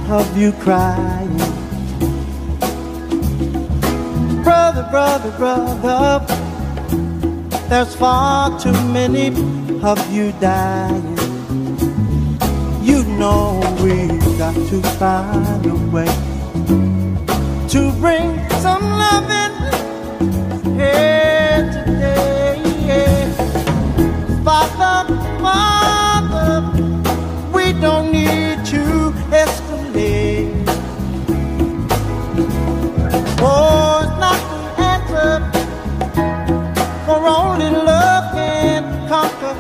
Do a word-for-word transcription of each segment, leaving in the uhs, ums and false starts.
of you crying. Brother, brother, brother, there's far too many of you dying. You know we've got to find a way to bring some loving here today. Father, Father, we don't need to escalate. Oh, it's not the answer, for only love can conquer.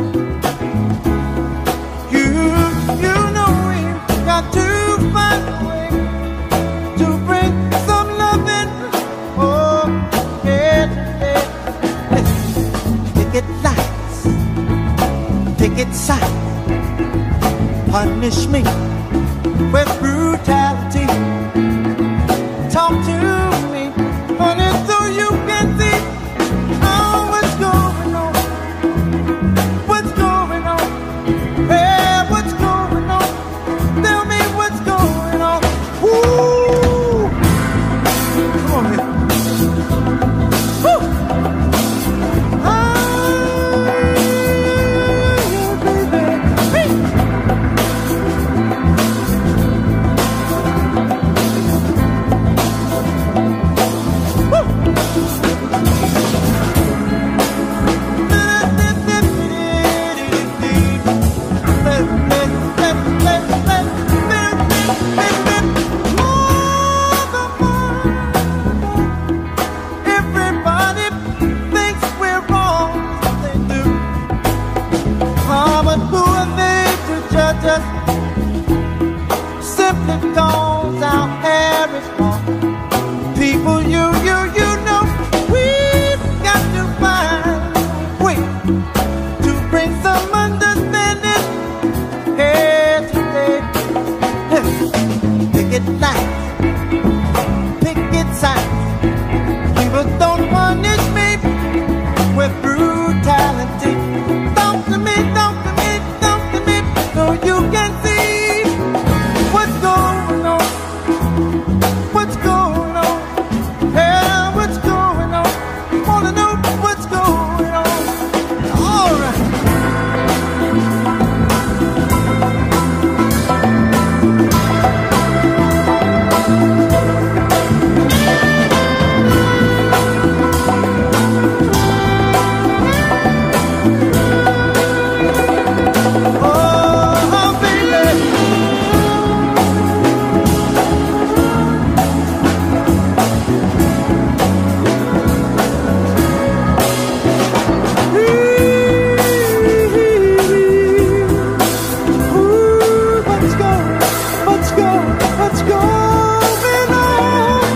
You, you know we've got to find a way to bring some loving. Oh, yeah, yeah. Take it lights, take it sight. Punish me with brutality. Talk to me, honey, so you can see oh, what's going on. What's going on? Hey, what's going on? Tell me what's going on. Woo! Come on, man. Woo! Ah, yeah, baby. Hey. Everybody thinks we're wrong, they do. Oh, but who are they to judge us? Simply cause our hair is long. People, you, you, you know, we've got to find a way to bring some understanding here today. Pick it light, pick it sight. People don't punish me with brutality. Talk to me, talk to me, talk to me, so you can see what's going on. What's going on? Yeah, what's going on? Wanna know what's going on? All right. Oh, baby. Ooh, what's going, what's going, what's going on?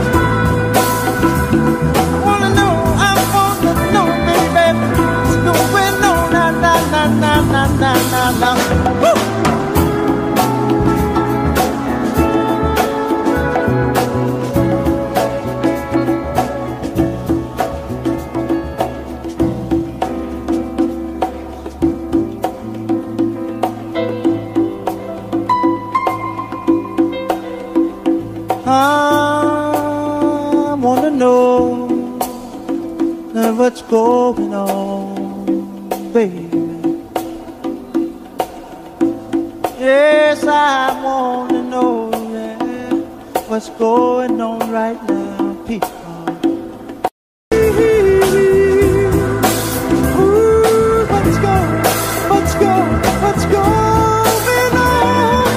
Wanna know, I wanna know, baby, what's going on? Na na na na na na na na. Woo! I wanna know uh, what's going on, baby. Yes, I wanna know yeah, what's going on right now, people. Ooh, what's going, what's going, what's going on?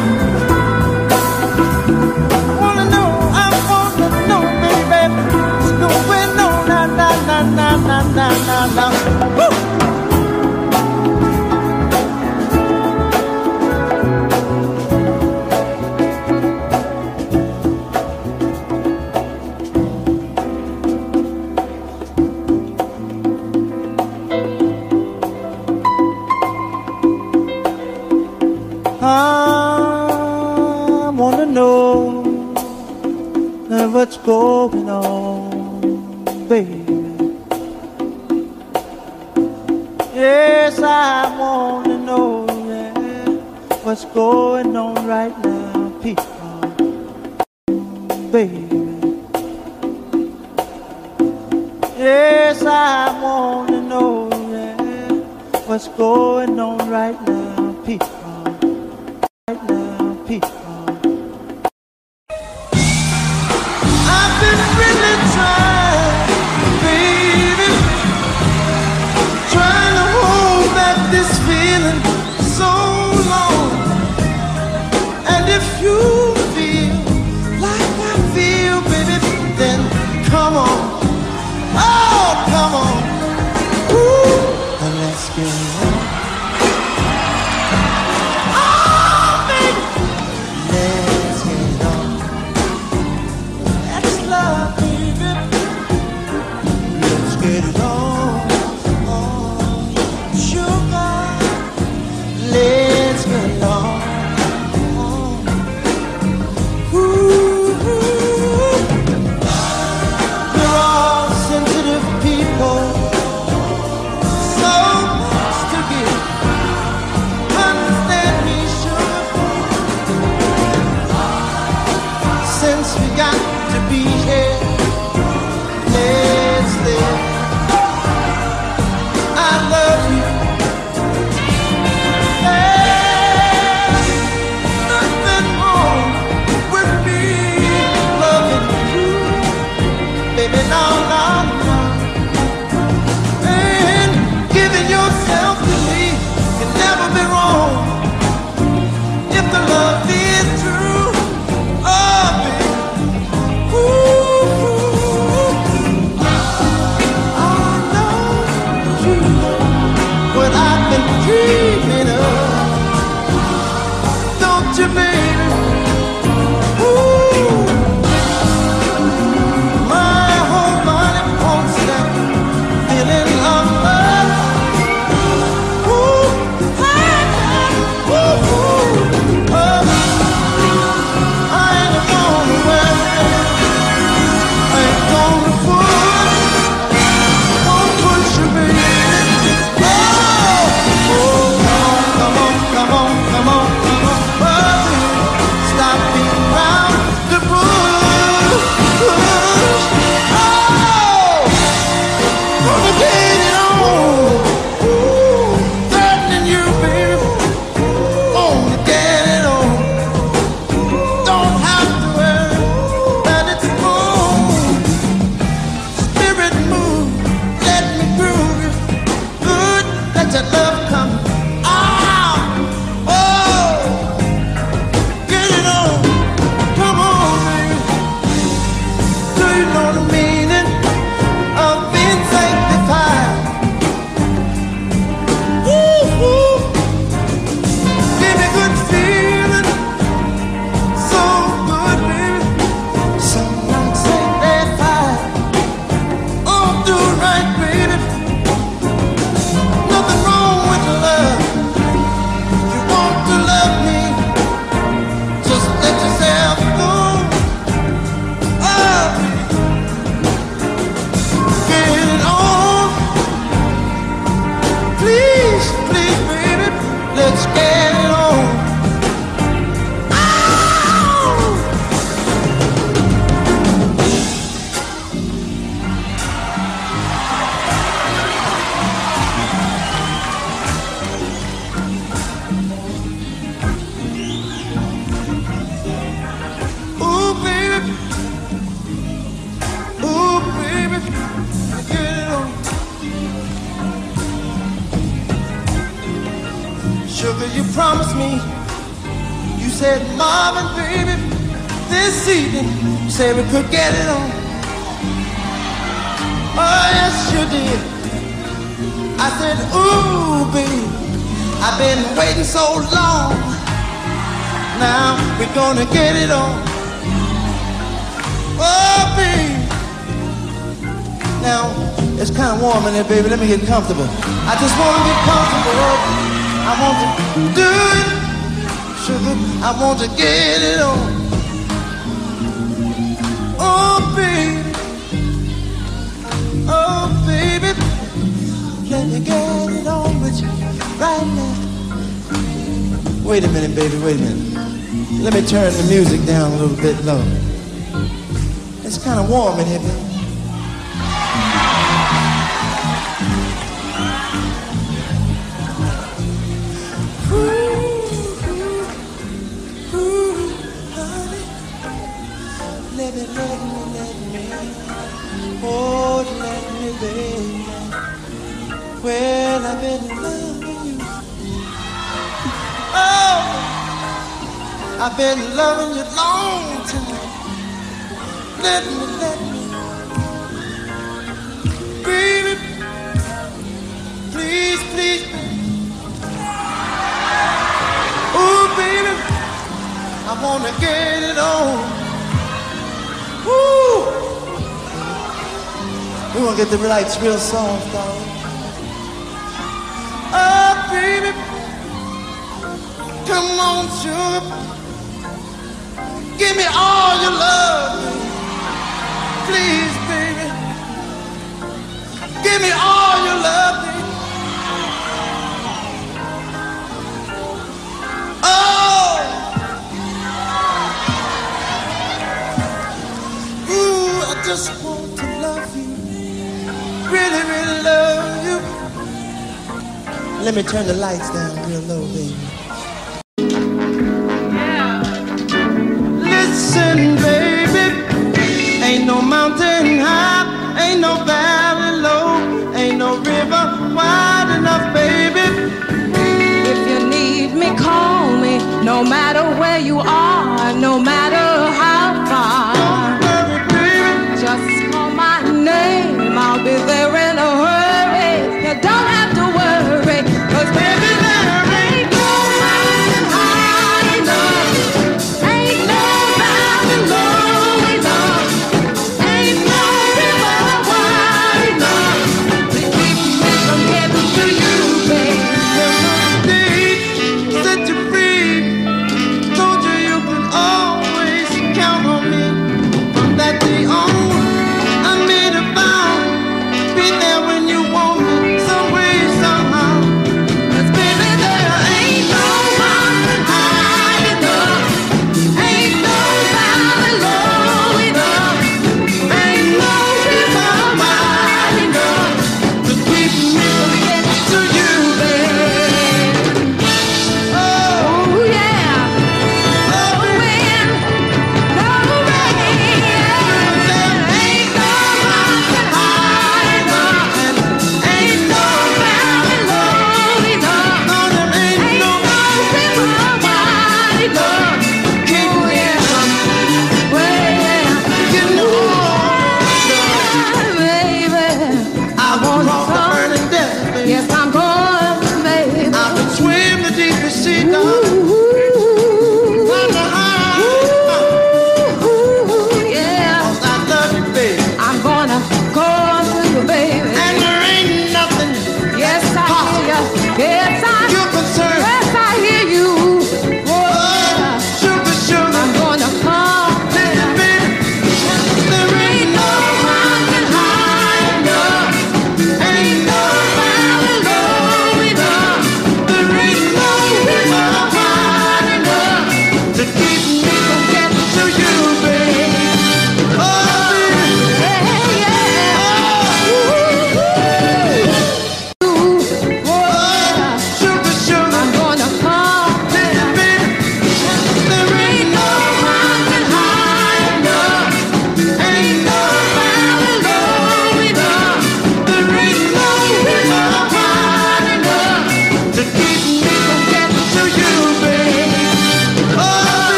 Wanna know, I wanna know, baby, what's going on? Na na na na na na na na. Woo! I wanna know uh, what's going on, baby. Yes, I wanna know yeah, what's going on right now, people. people, baby. Yes, I want to know, yeah, what's going on right now, people, right now, people. I've been really trying, baby, trying to hold back this feeling so long. And if you feel like I feel, baby, then come on. Oh, come on. Ooh, and let's get it on. Oh, baby, let's get it on. That's love, baby. Let's get it on. Oh, sugar, let's get it on. Oh. Ooh, we're all sensitive people, so much to give. Understand me, sugar. Since we got to be here, let's live. I love you. There's nothing wrong with me loving you, baby. No, no, no. And giving yourself to me can never be wrong if the love is true. Oh, baby. Ooh, I know you know what I've been dreaming of. Don't you, baby? Ooh, my whole body wants that feeling of love. Ooh, ooh, ooh, oh. I ain't gonna worry, I ain't gonna push, won't push you, baby. Oh, oh, come on, come on, come on, come on, baby. Stop being round the bush. Oh, gonna get it on. Ooh, threatening you, baby. Gonna get it on. Don't have to worry that it's wrong. Spirit move, let me groove you. Good, let your love come. Ah, oh, get it on. Come on, baby. Do you know the meaning of being sanctified? Ooh, ooh. Give me good feeling, so good, baby. Someone say they're fine. Oh, do right, baby. Nothing wrong with love. You want to love me, just let yourself go. Oh, get it on. Please, please, baby, let's get it on. Ow! Ooh, baby. Ooh, baby, get it on. Sugar, you promised me. You said, Marvin, baby, this evening, you said we could get it on. Oh, yes, you did. I said, ooh, baby, I've been waiting so long. Now we're gonna get it on. Oh, baby. Now, it's kind of warm in there, baby. Let me get comfortable. I just want to get comfortable. I want to do it, sugar. I want to get it on. Oh, baby. Oh, baby. Let me get it on with you right now. Wait a minute, baby. Wait a minute. Let me turn the music down a little bit low. It's kind of warm in here, baby. Let me, let me, let me, oh, let me, baby. Well, I've been loving you. Oh, I've been loving you long time. Let me, let me, baby, please, please, baby. Oh, baby, I wanna get it on. Woo! We wanna get the lights real soft, darling. Oh, baby, come on, sugar. Give me all your love, please, baby. Give me all your love, baby. Oh! Ooh, I just want to love you. Really, really love you. Let me turn the lights down real low, baby. Yeah. Listen, baby, ain't no mountain high, ain't no valley low, ain't no river wide enough, baby. If you need me, call me, no matter where you are, no matter how far. Don't worry, baby. Just call my name, I'll be there in a hurry. You don't have to worry, 'cause baby, there ain't no mountain high enough, ain't no valley low enough, ain't no river wide enough to keep me from getting to you, baby. Set you free. Told you you can always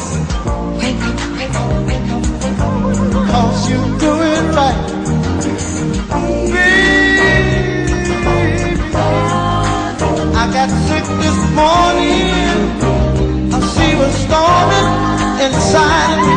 wake up, wake up, wake up, wake up. Cause you do it right. Baby, I got sick this morning. She was storming inside of me.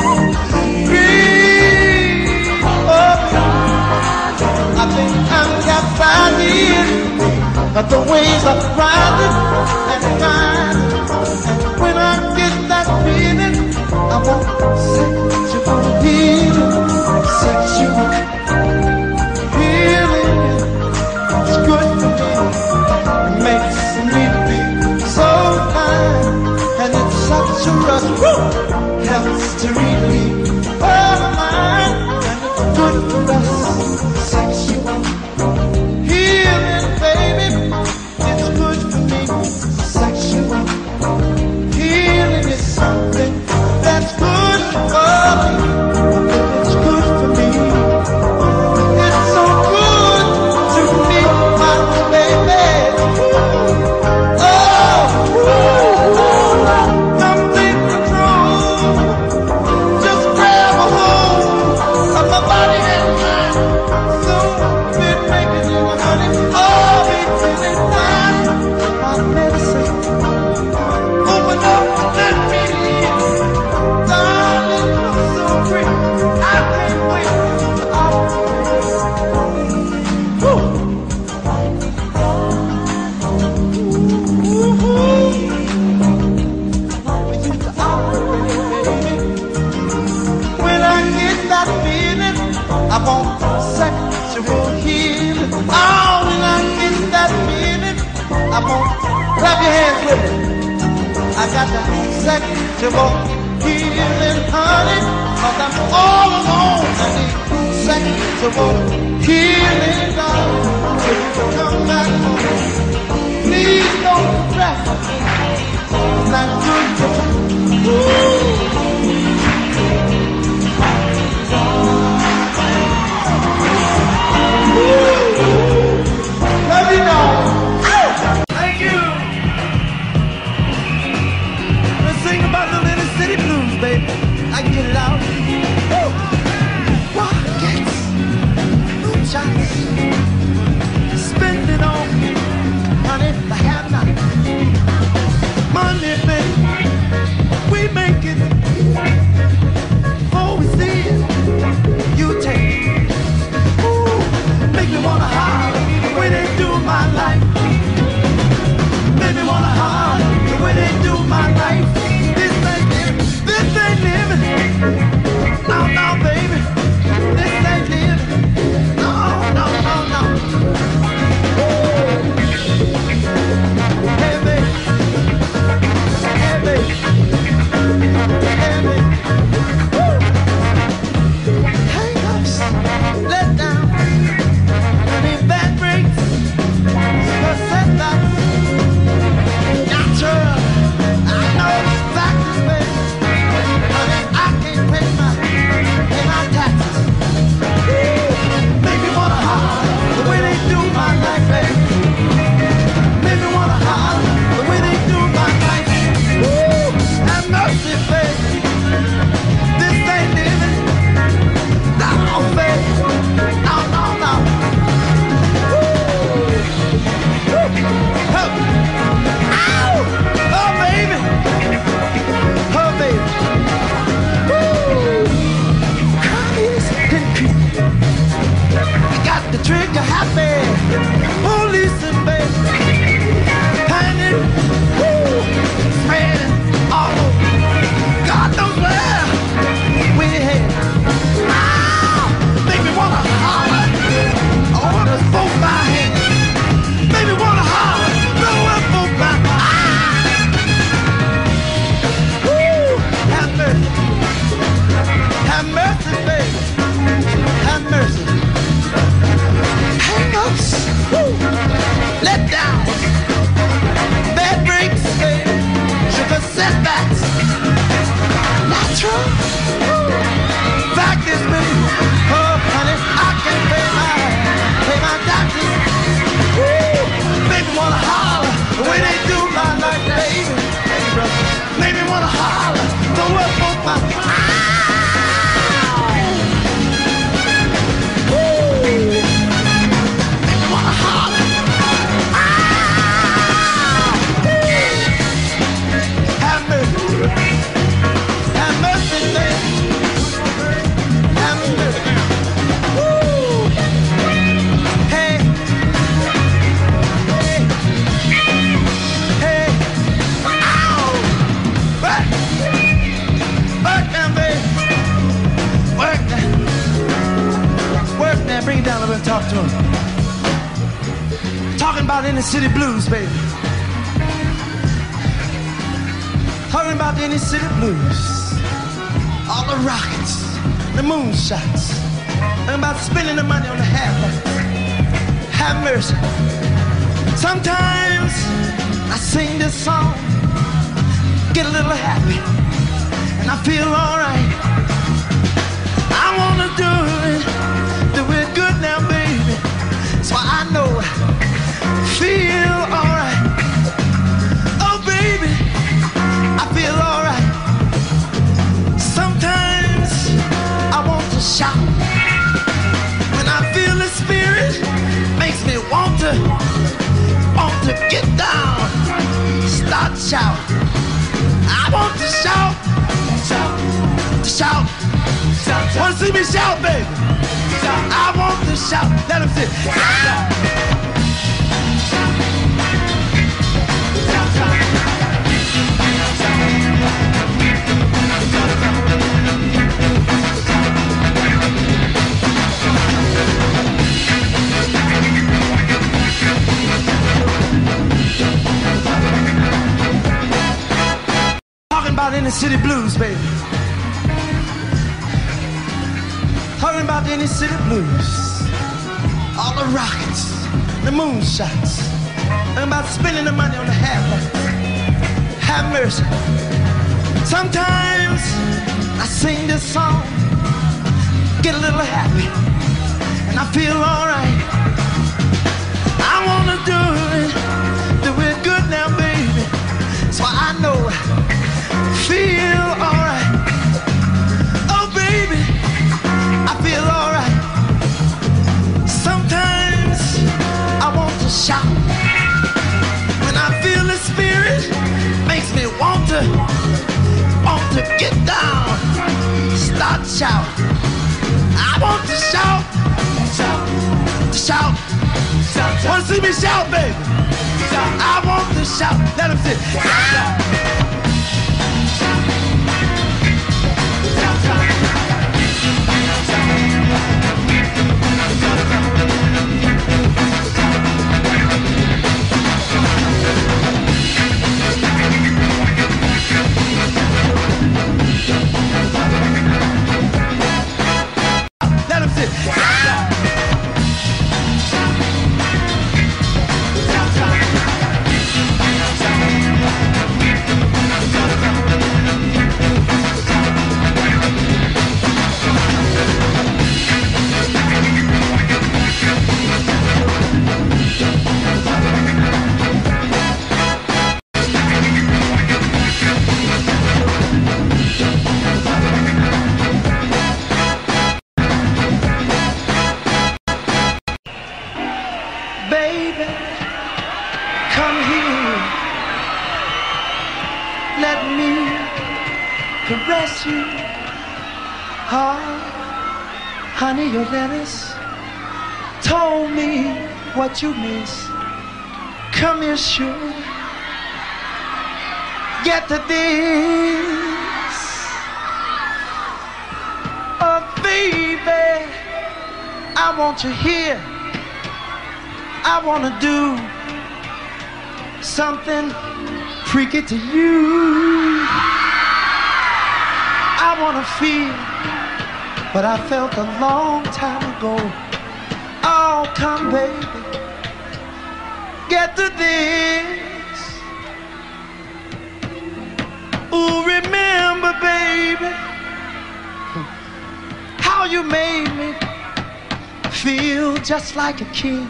Baby, oh, I think I'm captivated, but the waves are rising and rising. And when I get that feeling, I want sexual healing, sexual healing. It's good for me, it makes me feel so fine, and it's such a rush. Woo! Helps to relieve all my mind, and it's good for us. Sexual healing, baby, it's good for me. Sexual healing is something that's good for me. It's good for me. It's so good to me, my baby. Oh, complete control. Just grab a hold of my body and mind. So been making you honey. Oh, it's in time. My medicine. Open up, let me in. Darling, I'm so free. I can't wait. Woo. When I get that feeling, I want sexual healing. Oh, when I get that feeling, I want, clap your hands with me. I got that sexual healing, honey, cause I'm all alone. I need sexual healing, darling. If you come back home, please don't cry. It's not good for me. Love you, darling. Thank you. Let's sing about the little city blues, baby. I can get it out. Woo! Rockets, moonshots, spend it on, honey, I have not. Money, baby, we make it. Before we see it, you take it. Ooh, make me wanna holler the way they do my life. Make me wanna holler the way they do my life. This ain't living, this ain't living. No, no, baby, this ain't living. No, no, no, no. Hey, baby, hey, baby, hey, to him. Talking about inner city blues, baby. Talking about the inner city blues. All the rockets, the moonshots. Talking about spending the money on the half. Have mercy. Sometimes I sing this song, get a little happy, and I feel alright. I wanna do it, do it good now, baby. So I know, feel alright. Oh, baby, I feel alright. Sometimes I want to shout. When I feel the spirit, makes me want to, want to get down, start shout. I want to shout, shout, to shout. Wanna see me shout, baby? I want to shout. Let them see. Ah! Talking about inner city blues, baby. Talking about the inner city blues. All the rockets, the moonshots. Talking about spending the money on the half. Have mercy. Sometimes I sing this song, get a little happy, and I feel alright. I wanna do it, do it good now, baby. So I know, feel alright. Oh, baby, I feel alright. Sometimes I want to shout. When I feel the spirit, makes me want to, want to get down, start shout. I want to shout, shout, to shout. Wanna see me shout, baby? I want to shout. Let them see. Ah! Let them sit. Ah! Baby, come here. Let me caress you. Oh, honey, your letters told me what you miss. Come here, sure. Get to this. Oh, baby, I want you here. I wanna do something freaky to you. I wanna feel what I felt a long time ago. Oh, come baby, get to this. Ooh, remember baby, how you made me feel just like a king.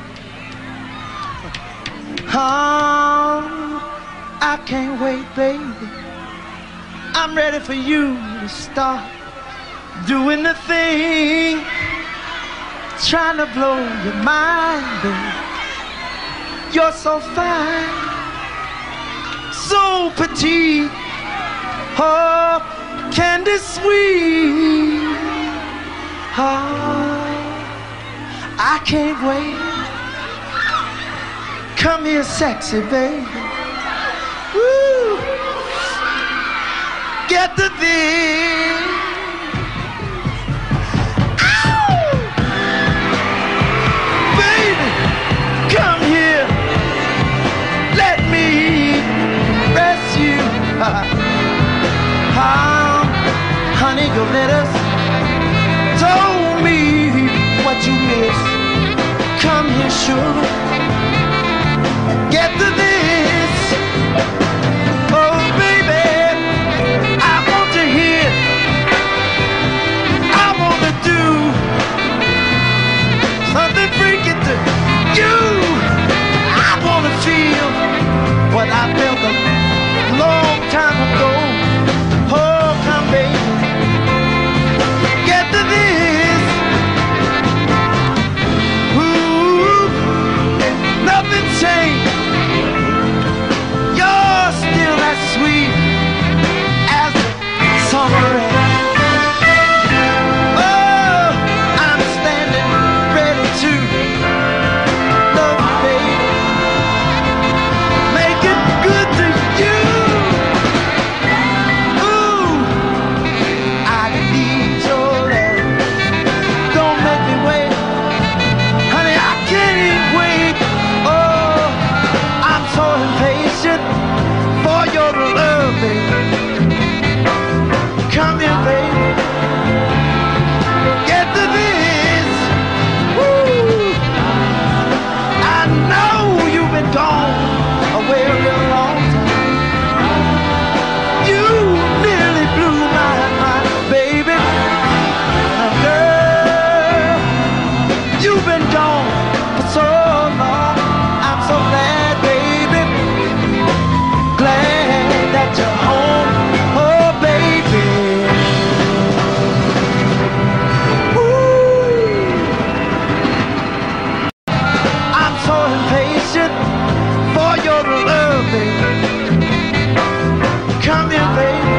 Oh, I can't wait, baby. I'm ready for you to start doing the thing, trying to blow your mind, baby. You're so fine, so petite, oh, candy sweet. Oh, I can't wait. Come here, sexy baby. Woo! Get the thing. Ow! me your letters, told me what you miss. Come here, sugar, get to this. Oh, baby, I want to hear, I want to do something freaky to you. I want to feel what I felt a long time ago. Oh, come, baby, get to this. Ooh, nothing changed. You're still as sweet as the summer air. Oh, I'm standing ready to love you, baby. Make it good to you. Ooh, I need your love. Don't make me wait, honey, I can't even wait. Oh, I'm so impatient for your love, baby. Come here, baby, get to this. Woo. I know you've been gone away a real long time. You nearly blew my mind, baby. And girl, you've been gone for so long. I'm so glad, baby, glad that you're home. Oh, baby. Ooh. I'm so impatient for your love, baby. Come here, baby,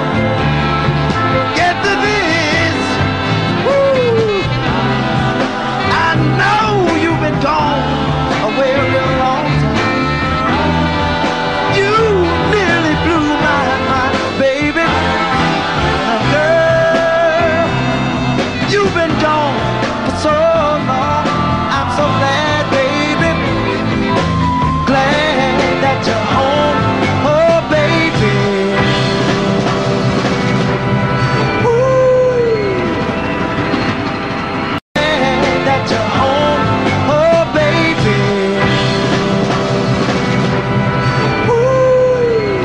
get to this. Woo. I know you've been gone away a real long time. You nearly blew my mind, baby. And girl, you've been gone for so long. I'm so glad, baby, glad that you're home. Oh, baby. Ooh. Glad that you're home. Oh, baby. Ooh.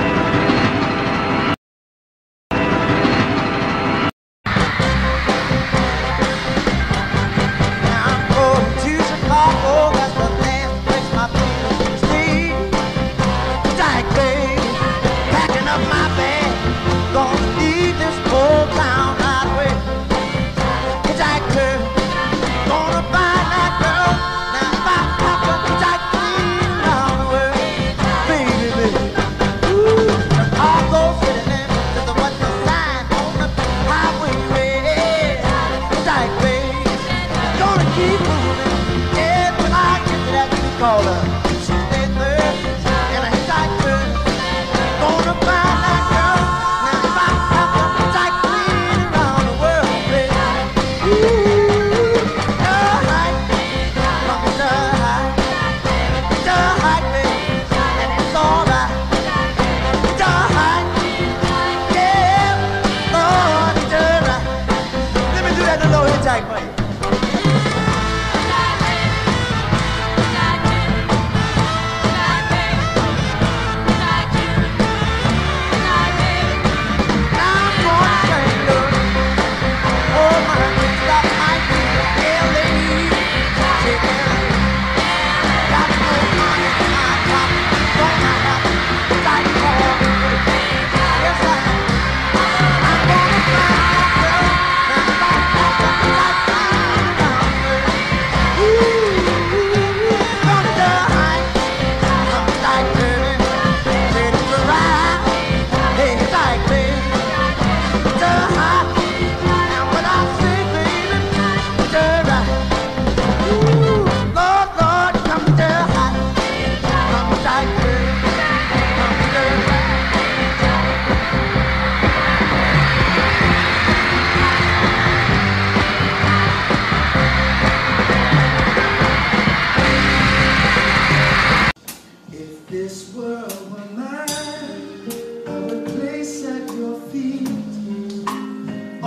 Now I'm going to Chicago, that's the last place my feelings stay. Jack, baby, packing up my bag, gonna leave this old town right away. Jack, girl, gonna find that girl. Now if I have to Jack clean around the world, baby, baby. Ooh, Chicago City limits is what the sign on the highway read. Jack, baby, gonna keep moving, yeah, till I get to that we call a Tuesday, Thursday, and a hitchhike girl. Gonna find that girl. Now if I have to hitchhike clean around the world, baby. Ooh, the hike, from the hike, the hike, baby, and it's alright. The hike, yeah, Lord, it's alright. Let me do that little hitchhike for you. Yes, I am. I'm gonna find that girl. Now, if I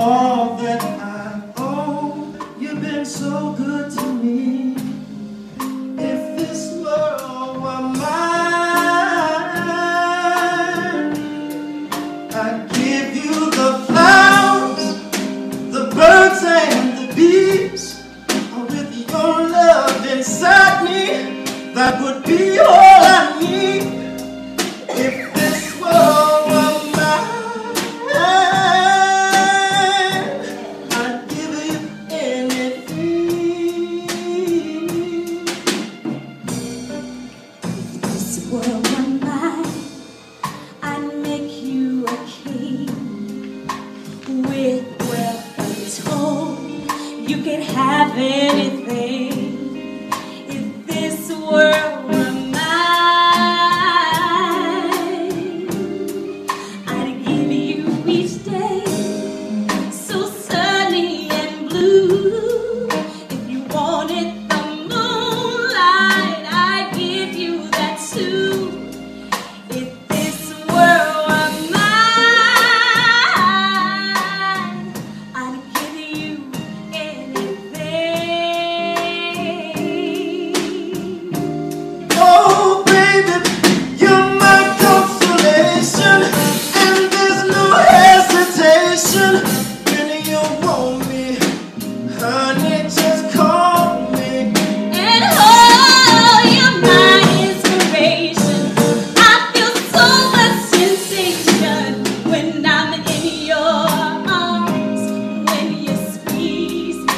all that I own. You've been so good to me. If this world were mine, I'd give you the flowers, the birds and the bees. With your love inside me, that would be all I need. If this world were mine, I'd give you anything. If this world were mine, I'd make you a king. With wealth untold, you can have anything. If this world were mine, I'd give you each day so sunny and blue. If you wanted the moonlight, I'd give you that too. If this world were mine, I'd give you anything. Oh baby, you're my consolation, and there's no hesitation. When you want me, honey, just call me. And oh, you're my inspiration. I feel so much sensation when I'm in your arms, when you squeeze me.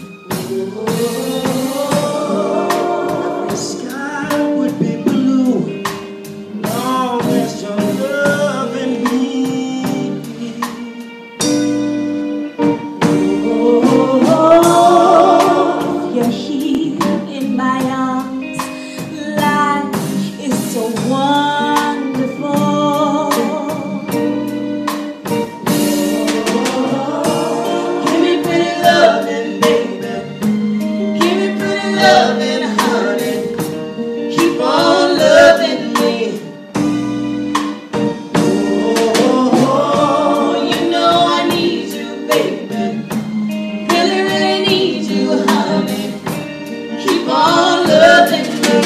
The sky would be blue, long as you're loving me. Oh, you're here in my arms. Life is so wonderful. Give me pretty loving, baby. Give me pretty loving, honey. Keep on loving me. Oh, you know I need you, baby. Really, really need you, honey. Keep on loving me.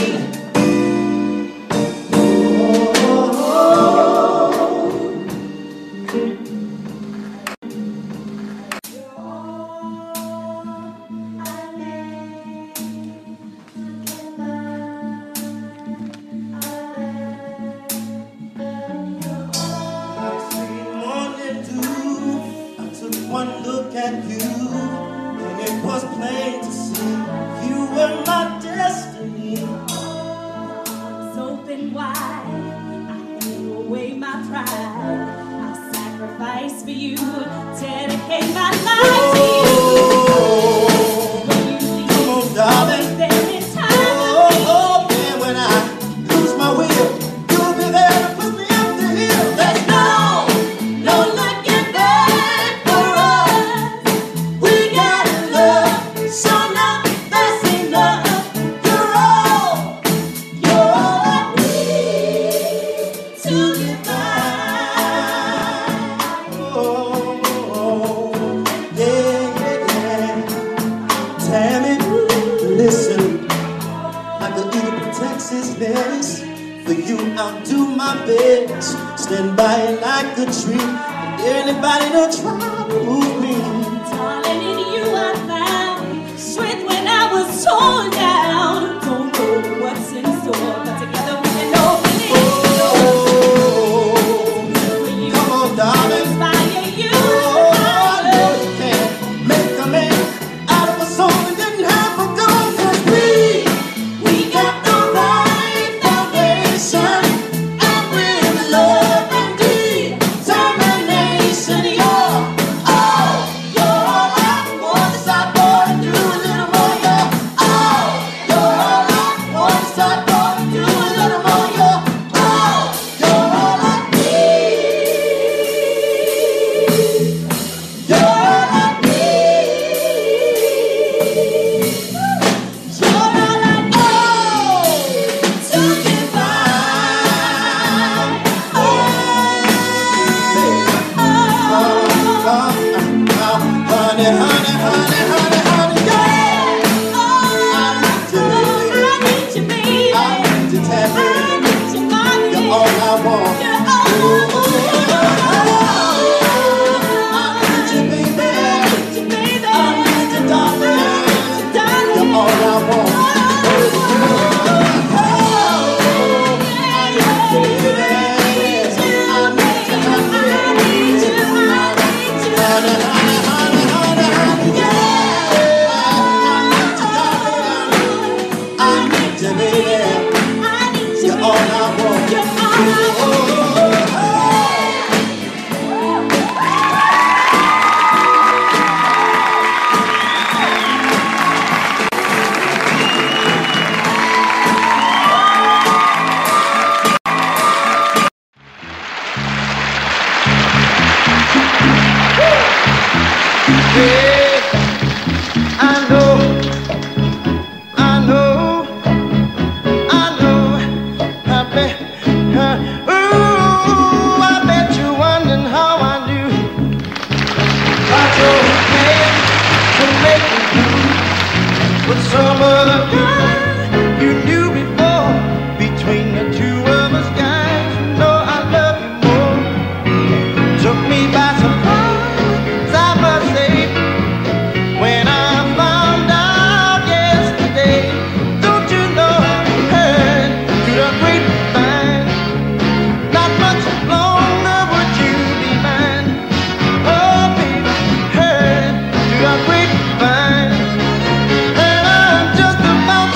Like sweet morning dew, I took one look at you, and it was plain to see you were my destiny. So then why I threw away my pride? I'll sacrifice for you, dedicate my life to you. When you leave, Come on, darling. always there in time. Oh, oh, man, when I lose my will, you'll be there to put me up the hill. There's no, No looking back for us. we got love, so now that's enough. You're all, you're all I need To get by. Oh, yeah, yeah, yeah. Tammy, listen, like the eagle protects his nest. For you, I'll do my best. Stand by it like a tree. And anybody that try to move me. Darling, in you I found strength when I was torn down. Don't know what's in store, but together we can open it. For you, Come on, darling. inspire you. Oh, I know you can make a man out of a soul that didn't have a gold. 'Cause we, we got the right foundation, and with love and determination, you're all, you're About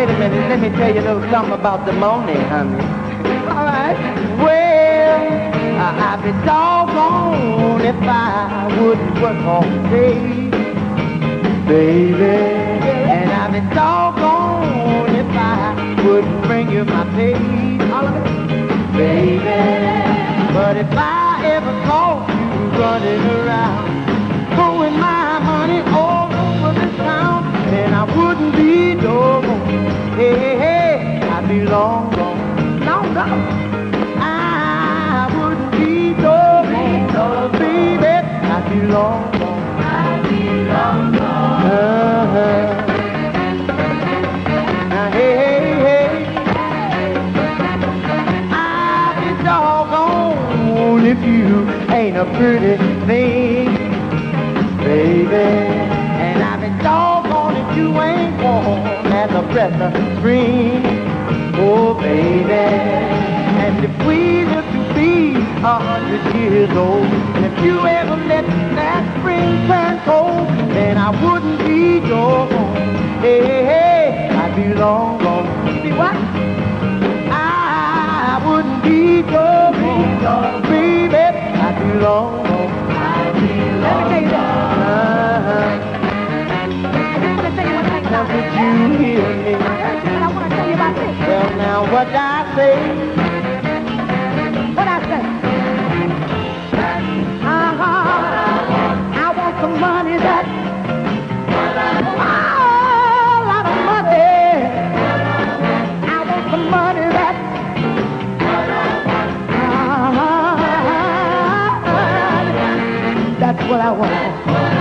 wait a minute. Let me tell you a little something about the money, honey. All right. Well, uh, I'd be doggone if I wouldn't work all day, baby. And I'd be doggone if I wouldn't bring you my pay, baby. But if I ever caught you running around, throwing my money all over this town, then I wouldn't be doggone. Hey, hey, hey, I'd be long gone, long gone. I wouldn't be doggone, baby. I'd be long gone, I'd be long gone. Uh-huh. Now, hey, hey, hey, I'd be doggone if you ain't a pretty thing, baby. And I'd be doggone if you ain't warm as a breath of spring, oh baby. And if we live to be a hundred years old, and if you ever let that spring turn cold, then I wouldn't be doggone. Hey, hey, hey, I'd be long gone. Be what? I wouldn't be doggone, baby. I'd be long gone. I'd be long gone. Uh-huh. Now did you hear me? I heard you, but I want to tell you about this. Well, now what I say? What I say? Uh-huh. I want some money that, a lot of money. I want some money that, uh-huh. That's what I want.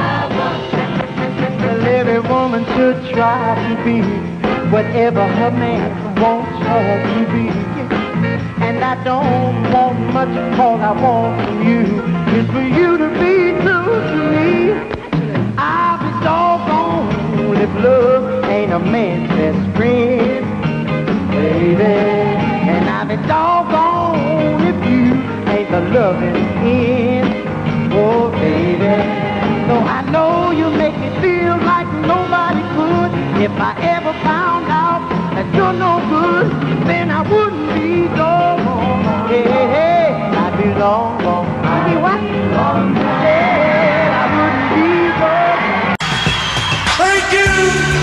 Well, every woman should try to be whatever her man wants her to be. And I don't want much, all I want from you is for you to be true to me. I'll be doggone if love ain't a man's best friend, baby. And I'll be doggone if you ain't the loving end, oh baby. So I know you make me feel like nobody could. If I ever found out that you're no good, then I wouldn't be doggone. Hey, hey, hey, I'd be long gone. I'd be what? Long gone. Hey, I wouldn't be doggone. Thank you.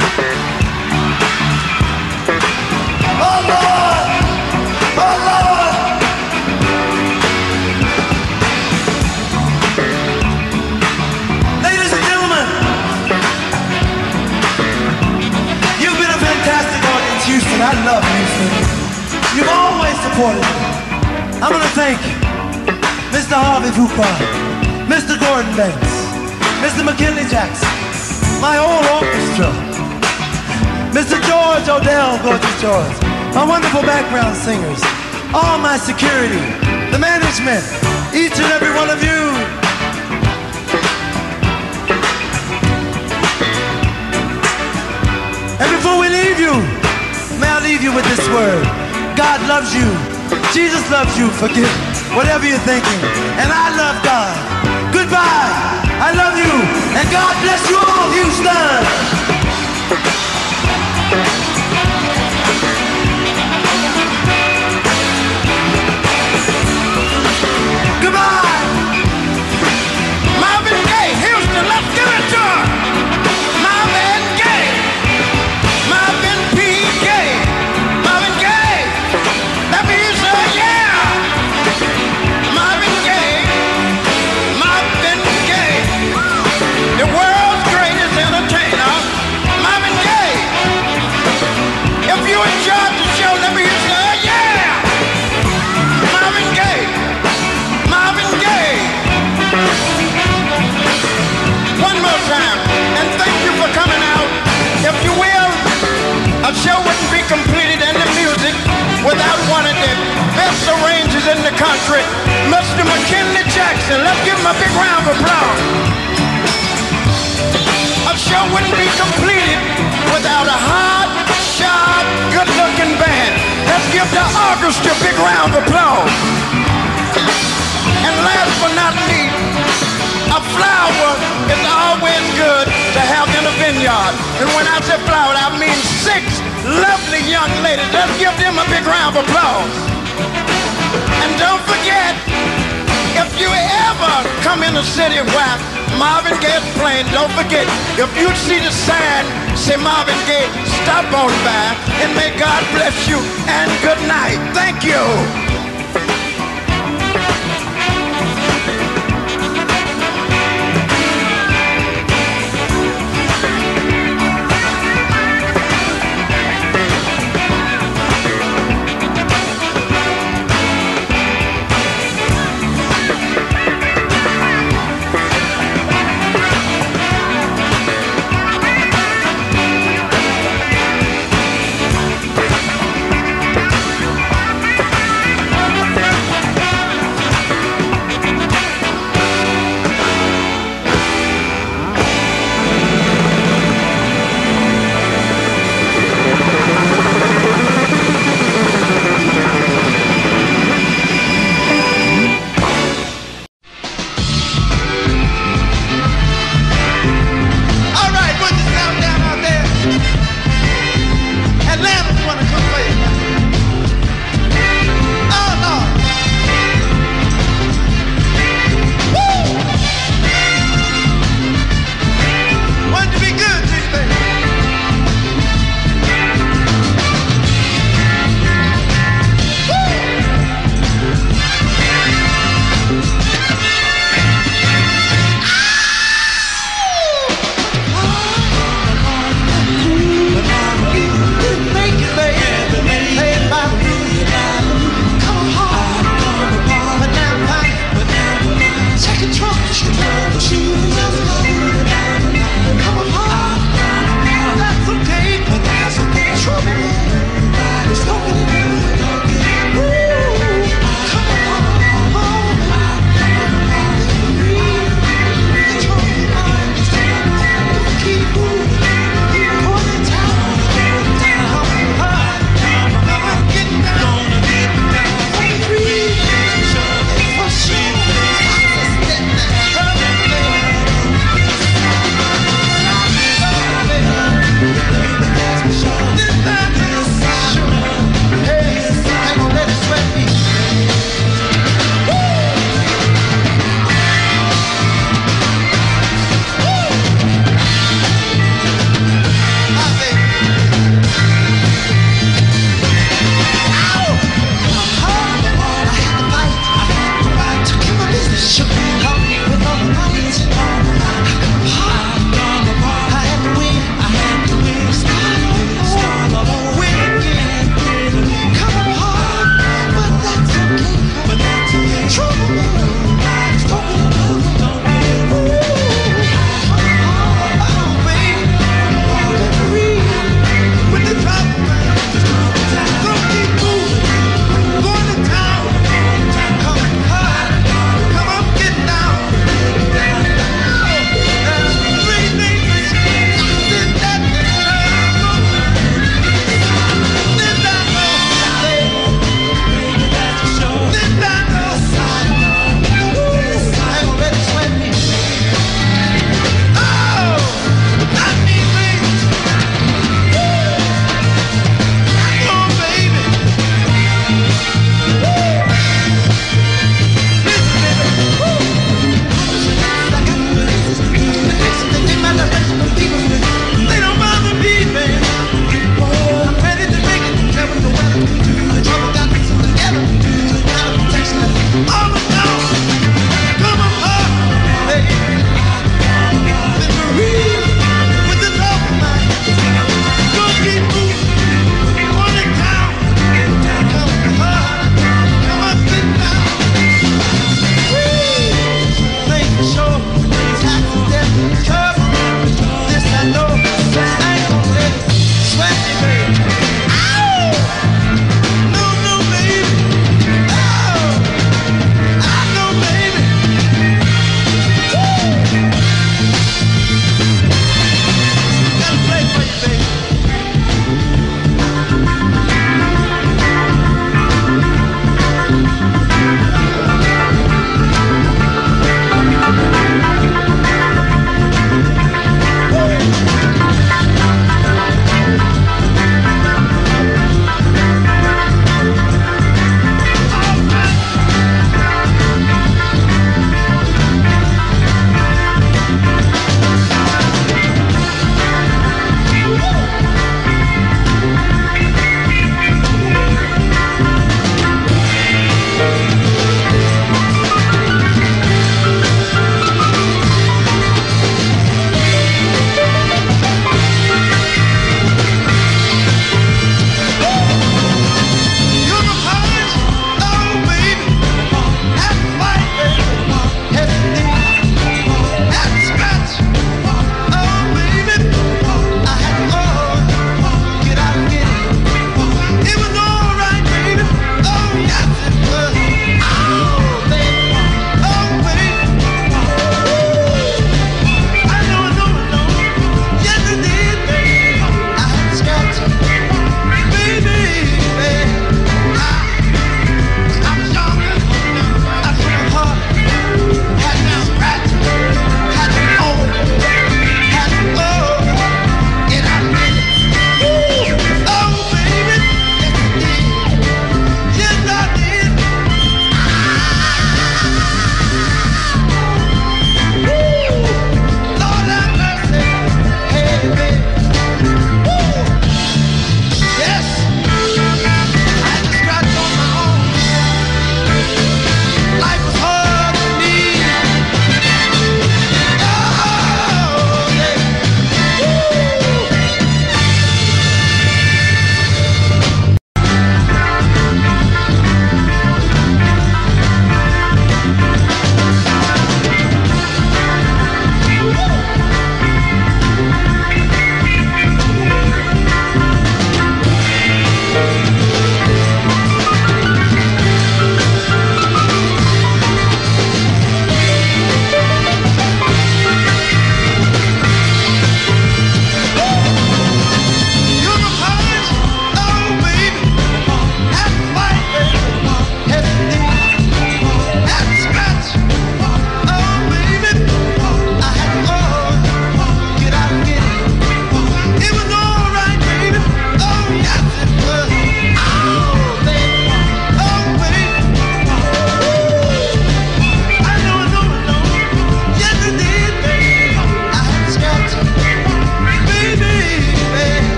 Oh Lord, oh Lord. Ladies and gentlemen, you've been a fantastic audience, Houston. I love Houston. You've always supported me. I'm going to thank Mister Harvey Cooper, Mister Gordon Banks, Mister McKinley Jackson, my whole orchestra, Mister George Odell, Gorgeous George, my wonderful background singers, all my security, the management, each and every one of you. And before we leave you, may I leave you with this word. God loves you. Jesus loves you. Forgive whatever you're thinking. And I love God. Goodbye. I love you. And God bless you all, Houston. Goodbye. Marvin Gaye, Houston, let's give it to her. Marvin Gaye. Marvin P. Gaye. Marvin Gaye. Let me hear you say, yeah. Marvin Gaye. Marvin Gaye. The world's greatest entertainer. Marvin Gaye. If you enjoyed the show, let me hear you say, yeah. Marvin Gaye. Marvin Gaye. One more time, and thank you for coming out. If you will, a show wouldn't be completed in the music without one of the best arrangers in the country, Mister McKinley Jackson. Let's give him a big round of applause. A show wouldn't be completed without a hard, sharp, good-looking band. Let's give the orchestra a big round of applause. And last but not least, a flower is always good to have in a vineyard. Flowered. And when I say flowered, I mean six lovely young ladies. Let's give them a big round of applause. And don't forget, if you ever come in the city where Marvin Gaye is playing, don't forget, if you see the sign, say Marvin Gaye, stop on by, and may God bless you, and good night. Thank you.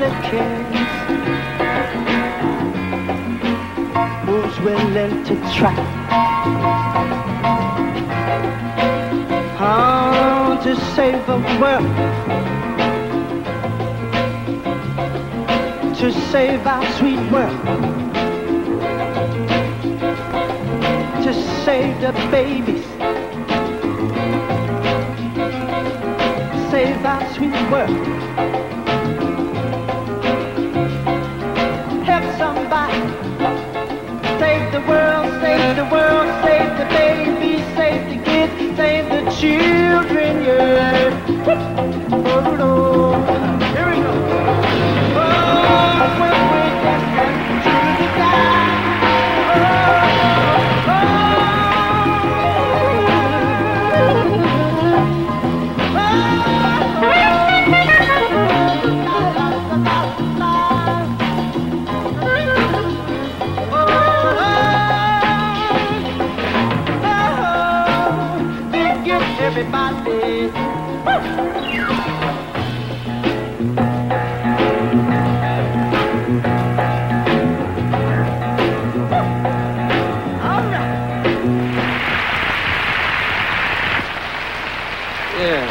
a kiss. Who's willing to try? Oh, to save the world, to save our sweet world, to save the babies, save our sweet world. Help somebody, save the world, save the world, save the babies, save the kids, save the children, yeah. Oh, Lord. Here we go. Oh, when we destined to die. Oh, everybody. All right. Yeah.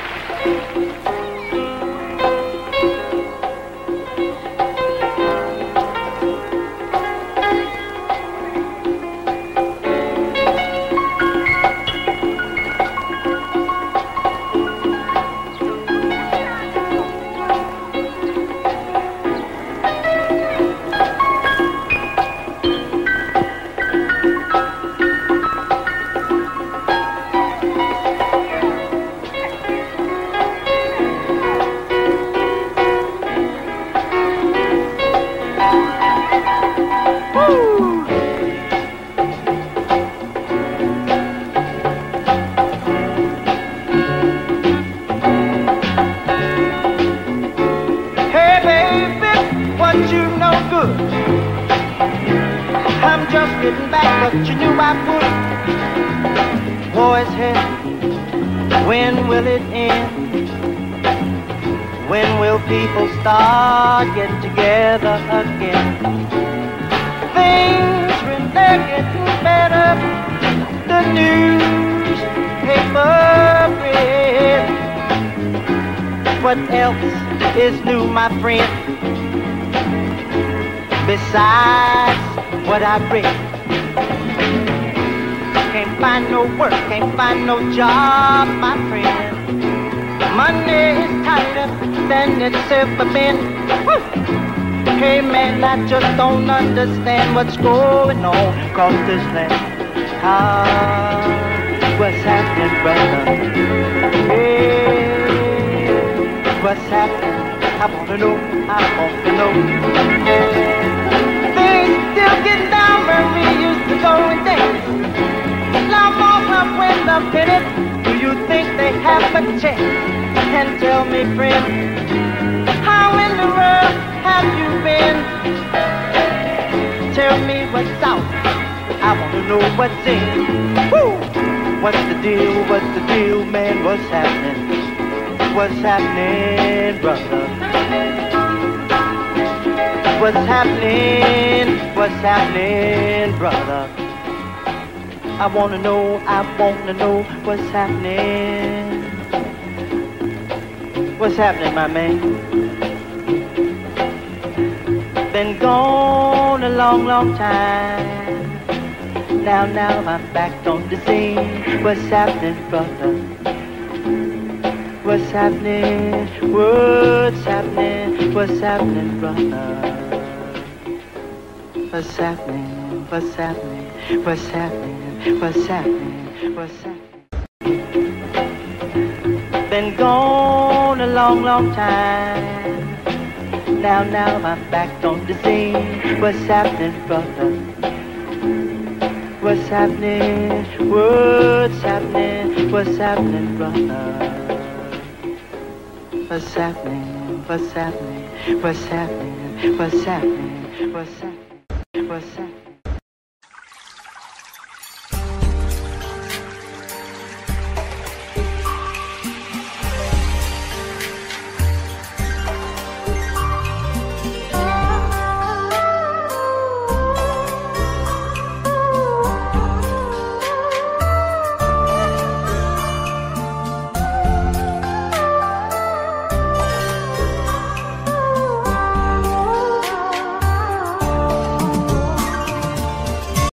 Getting back what you knew I would. Boys, hell, when will it end? When will people start getting together again? Things when they're getting better. The newspaper read. What else is new, my friend, besides what I read? Can't find no work, can't find no job, my friend. Money is tighter than it's ever been. Woo! Hey man, I just don't understand what's going on across this land. Ah, what's happening, brother? Hey, what's happening? I wanna know, I want to know. Things still getting down where we used to go and dance. Now more up when the minute. Do you think they have a chance? And tell me, friend, how in the world have you been? Tell me what's out, I wanna know what's in. Woo! What's the deal, what's the deal, man, what's happening? What's happening, brother? What's happening, what's happening, brother? I wanna know, I wanna know what's happening. What's happening, my man? Been gone a long, long time. Now, now I'm back on the scene. What's happening, brother? What's happening? What's happening? What's happening, brother? What's happening? What's happening? What's happening? What's happening? What's happening? Been gone a long, long time. Now, now I'm back on the scene. What's happening, brother? What's happening? What's happening? What's happening, brother? What's happening? What's happening? What's happening? What's happening? What's happening? What's happening?